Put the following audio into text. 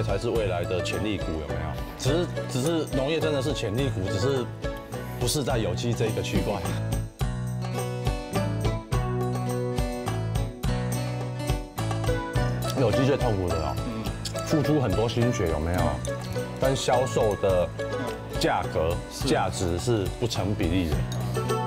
业才是未来的潜力股，有没有？只是农业真的是潜力股，只是不是在有机这一个区块。有机最痛苦的哦，付出很多心血，有没有？但销售的价格价值是不成比例的。